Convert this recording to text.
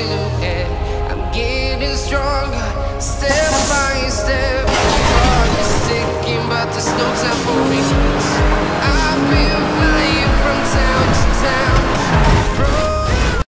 silhouette. I'm getting stronger, step by step. My heart is ticking, but there's no time.